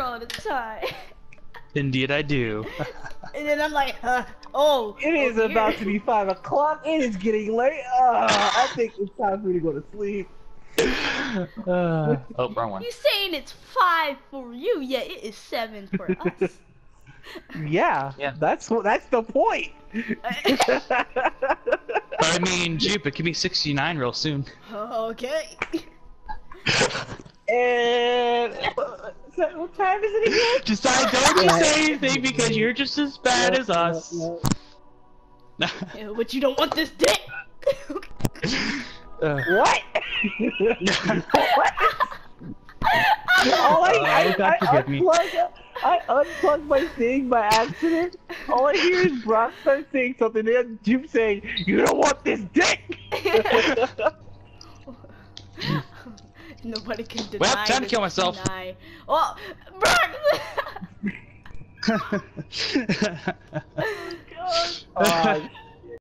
all the time. Indeed, I do. And then I'm like, oh. It is about to be 5 o'clock. It is getting late. I think it's time for me to go to sleep. Oh, wrong one. You saying it's 5 for you? Yeah, it is 7 for us. Yeah, that's the point. I mean, Jupe, it could be 69 real soon. Okay. And what time is it again? Decide, don't you say anything because you're just as bad as us. Yeah, but you don't want this dick. What? What? I unplugged my thing by accident. All I hear is Brock start saying something, and Jupe saying, "You don't want this dick." Nobody can deny. Well, time to kill myself. Deny. Oh, Brock! Oh,